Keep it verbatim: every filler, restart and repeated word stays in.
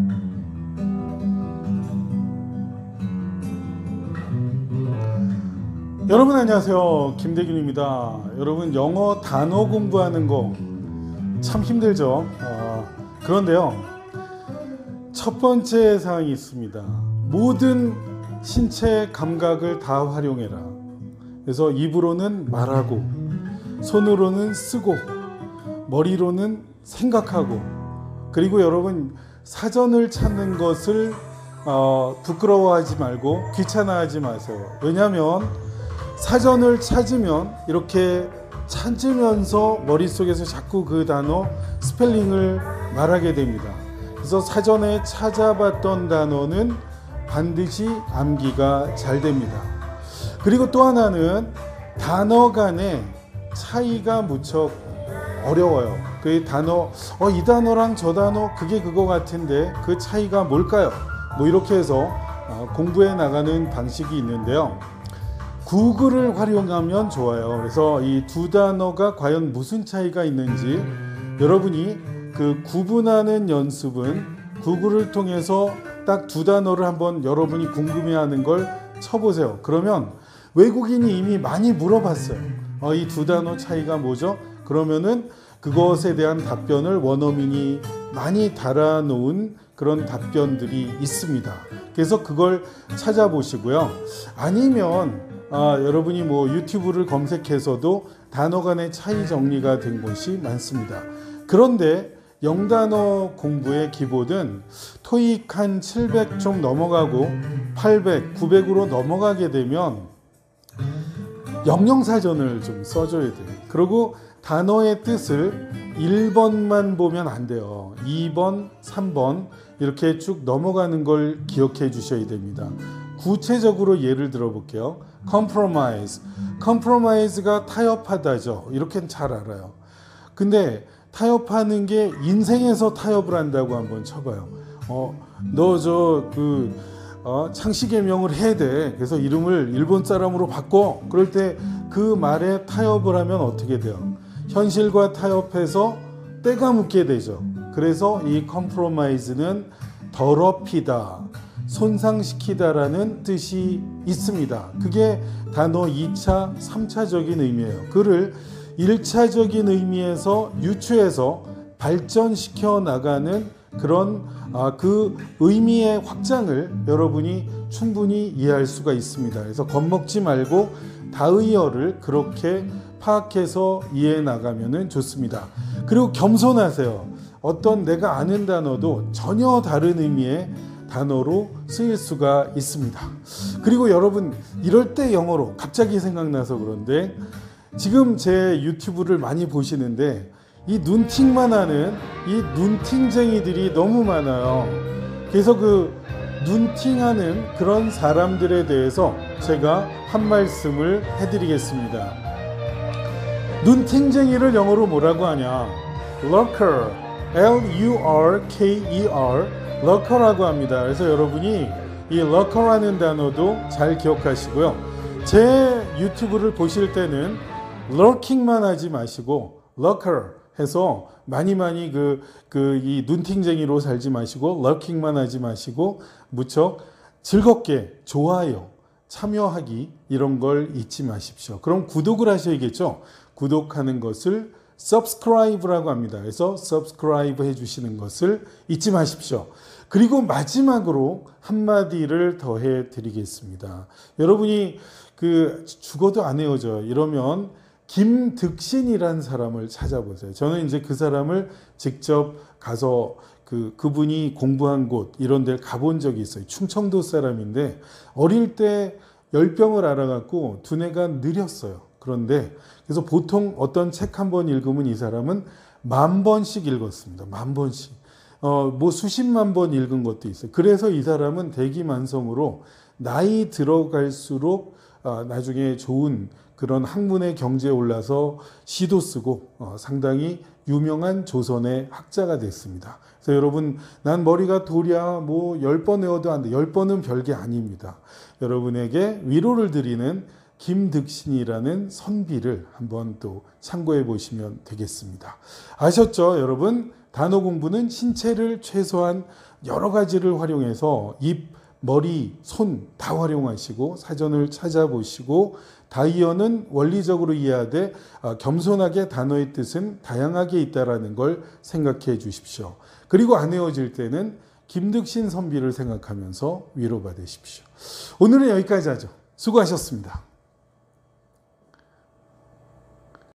여러분 안녕하세요. 김대균입니다. 여러분 영어 단어 공부하는 거 참 힘들죠. 어, 그런데요, 첫 번째 사항이 있습니다. 모든 신체 감각을 다 활용해라. 그래서 입으로는 말하고, 손으로는 쓰고, 머리로는 생각하고, 그리고 여러분 사전을 찾는 것을 어, 부끄러워하지 말고 귀찮아하지 마세요. 왜냐하면 사전을 찾으면 이렇게 찾으면서 머릿속에서 자꾸 그 단어 스펠링을 말하게 됩니다. 그래서 사전에 찾아봤던 단어는 반드시 암기가 잘 됩니다. 그리고 또 하나는 단어 간의 차이가 무척 어려워요. 그 단어, 어, 이 단어랑 저 단어 그게 그거 같은데 그 차이가 뭘까요? 뭐 이렇게 해서 공부해 나가는 방식이 있는데요. 구글을 활용하면 좋아요. 그래서 이 두 단어가 과연 무슨 차이가 있는지 여러분이 그 구분하는 연습은 구글을 통해서 딱 두 단어를 한번 여러분이 궁금해하는 걸 쳐보세요. 그러면 외국인이 이미 많이 물어봤어요. 어, 이 두 단어 차이가 뭐죠? 그러면은 그것에 대한 답변을 원어민이 많이 달아놓은 그런 답변들이 있습니다. 그래서 그걸 찾아보시고요. 아니면 아, 여러분이 뭐 유튜브를 검색해서도 단어 간의 차이 정리가 된 곳이 많습니다. 그런데 영단어 공부의 기본은 토익 한 칠백 좀 넘어가고 팔백, 구백으로 넘어가게 되면 영영사전을 좀 써줘야 돼요. 그리고 단어의 뜻을 일 번만 보면 안 돼요. 이 번, 삼 번 이렇게 쭉 넘어가는 걸 기억해 주셔야 됩니다. 구체적으로 예를 들어 볼게요. compromise. compromise가 타협하다죠. 이렇게는 잘 알아요. 근데 타협하는 게 인생에서 타협을 한다고 한번 쳐봐요. 어, 너 저 그 어, 창씨개명을 해야 돼. 그래서 이름을 일본 사람으로 바꿔. 그럴 때 그 말에 타협을 하면 어떻게 돼요? 현실과 타협해서 때가 묻게 되죠. 그래서 이 compromise는 더럽히다, 손상시키다라는 뜻이 있습니다. 그게 단어 이 차, 삼 차적인 의미예요. 그를 일 차적인 의미에서 유추해서 발전시켜 나가는 그런 아, 그 의미의 확장을 여러분이 충분히 이해할 수가 있습니다. 그래서 겁먹지 말고 다의어를 그렇게 파악해서 이해해 나가면 좋습니다. 그리고 겸손하세요. 어떤 내가 아는 단어도 전혀 다른 의미의 단어로 쓰일 수가 있습니다. 그리고 여러분 이럴 때 영어로 갑자기 생각나서 그런데 지금 제 유튜브를 많이 보시는데 이 눈팅만 하는 이 눈팅쟁이들이 너무 많아요. 그래서 그 눈팅하는 그런 사람들에 대해서 제가 한 말씀을 해드리겠습니다. 눈팅쟁이를 영어로 뭐라고 하냐? lurker, L-U-R-K-E-R, lurker라고 합니다. 그래서 여러분이 이 lurker라는 단어도 잘 기억하시고요. 제 유튜브를 보실 때는 lurking만 하지 마시고 lurker 해서 많이 많이 그, 그 이 눈팅쟁이로 살지 마시고 lurking만 하지 마시고 무척 즐겁게 좋아요, 참여하기 이런 걸 잊지 마십시오. 그럼 구독을 하셔야겠죠. 구독하는 것을 subscribe라고 합니다. 그래서 subscribe 해주시는 것을 잊지 마십시오. 그리고 마지막으로 한마디를 더해 드리겠습니다. 여러분이 그 죽어도 안 헤어져요. 이러면 김득신이란 사람을 찾아보세요. 저는 이제 그 사람을 직접 가서 그, 그분이 공부한 곳 이런 데를 가본 적이 있어요. 충청도 사람인데 어릴 때 열병을 앓아갖고 두뇌가 느렸어요. 그런데 그래서 보통 어떤 책 한 번 읽으면 이 사람은 만 번씩 읽었습니다. 만 번씩. 어, 뭐 수십만 번 읽은 것도 있어요. 그래서 이 사람은 대기만성으로 나이 들어갈수록 어, 나중에 좋은 그런 학문의 경지에 올라서 시도 쓰고 어, 상당히 유명한 조선의 학자가 됐습니다. 그래서 여러분 난 머리가 돌이야 뭐 열 번 외워도 안 돼. 열 번은 별게 아닙니다. 여러분에게 위로를 드리는 김득신이라는 선비를 한번 또 참고해 보시면 되겠습니다. 아셨죠? 여러분 단어 공부는 신체를 최소한 여러 가지를 활용해서 입, 머리, 손 다 활용하시고 사전을 찾아보시고 다이어는 원리적으로 이해하되 겸손하게 단어의 뜻은 다양하게 있다는 걸 생각해 주십시오. 그리고 안 헤어질 때는 김득신 선비를 생각하면서 위로받으십시오. 오늘은 여기까지 하죠. 수고하셨습니다.